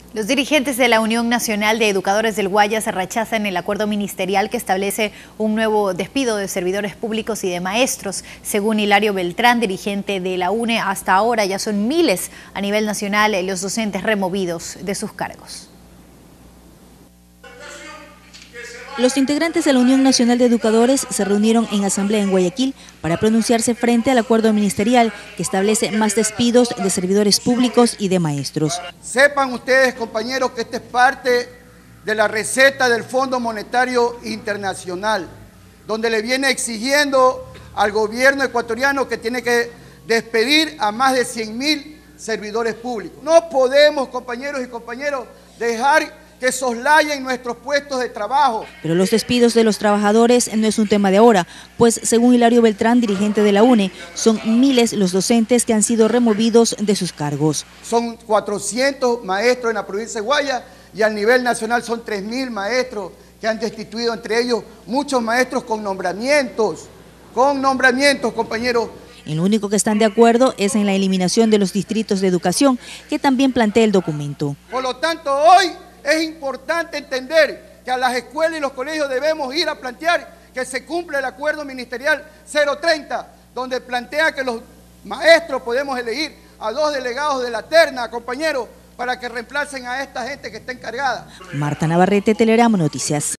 Los dirigentes de la Unión Nacional de Educadores del Guayas rechazan el acuerdo ministerial que establece un nuevo despido de servidores públicos y de maestros. Según Hilario Beltrán, dirigente de la UNE, hasta ahora ya son miles a nivel nacional los docentes removidos de sus cargos. Los integrantes de la Unión Nacional de Educadores se reunieron en asamblea en Guayaquil para pronunciarse frente al acuerdo ministerial que establece más despidos de servidores públicos y de maestros. Sepan ustedes, compañeros, que esta es parte de la receta del Fondo Monetario Internacional, donde le viene exigiendo al gobierno ecuatoriano que tiene que despedir a más de 100.000 servidores públicos. No podemos, compañeros y compañeras, dejar que soslayen nuestros puestos de trabajo. Pero los despidos de los trabajadores no es un tema de ahora, pues según Hilario Beltrán, dirigente de la UNE, son miles los docentes que han sido removidos de sus cargos. Son 400 maestros en la provincia de Guayas y a nivel nacional son 3.000 maestros que han destituido, entre ellos muchos maestros con nombramientos, compañeros. En lo único que están de acuerdo es en la eliminación de los distritos de educación, que también plantea el documento. Por lo tanto, hoy es importante entender que a las escuelas y los colegios debemos ir a plantear que se cumpla el acuerdo ministerial 030, donde plantea que los maestros podemos elegir a 2 delegados de la terna, compañeros, para que reemplacen a esta gente que está encargada. Marta Navarrete, Telegrama Noticias.